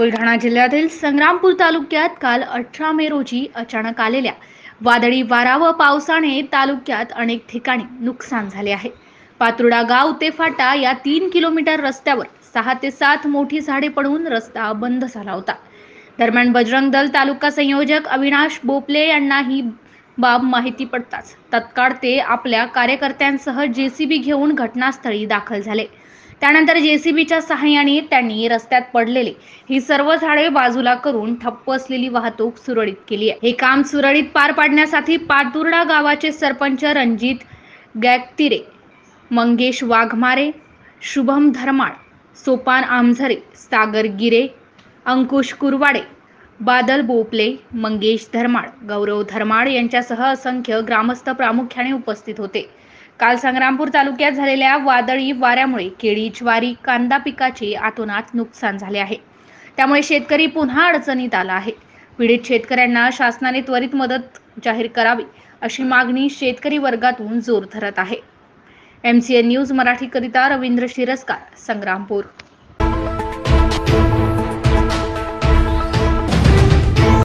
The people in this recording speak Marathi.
बुलढाणा जिल्ह्यातील संग्रामपूर तालुक्यात काल 18 मे रोजी अचानक आलेल्या वादळी वारा व पावसाने तालुक्यात अनेक ठिकाणी नुकसान झाले आहे। पातुर्डा गाव ते फाटा या 3 किलोमीटर रस्त्यावर 6 ते 7 मोठी झाडे पडून रस्ता बंद झाला होता। दरम्यान बजरंग दल तालुका संयोजक अविनाश बोपले यांना ही बाब माहिती पडताच तत्काळ ते आपल्या कार्यकर्त्यांसह जेसीबी घेऊन घटनास्थळी दाखल झाले। त्यानंतर जेसीबीच्या सहाय्याने त्यांनी रस्त्यात पडलेले ही सर्व झाडे बाजूला करून ठप्प असलेली वाहतूक सुरळीत केली आहे। हे काम सुरळीत पार पाडण्यासाठी पातुर्डा गावाचे सरपंच रणजित गॅकतिरे, मंगेश वाघमारे, शुभम धर्माळ, सोपान आमझरे, सागर गिरे, अंकुश कुरवाडे, बादल बोपले, मंगेश धर्माळ, गौरव धर्माळ यांच्यासह असंख्य ग्रामस्थ प्रामुख्याने उपस्थित होते। काल संग्रामपूर तालुक्यात झालेल्या वादळी वाऱ्यामुळे केळी, ज्वारी, कांदा पिकाचे अतोनात नुकसान झाले आहे। त्यामुळे शेतकरी पुन्हा अडचणीत आला आहे। पीडित शेतकऱ्यांना शासनाने त्वरित मदत जाहीर करावी अशी मागणी शेतकरी वर्गातून जोर धरत आहे। MCN न्यूज मराठी करिता रवींद्र शिरस्कार, संग्रामपूर।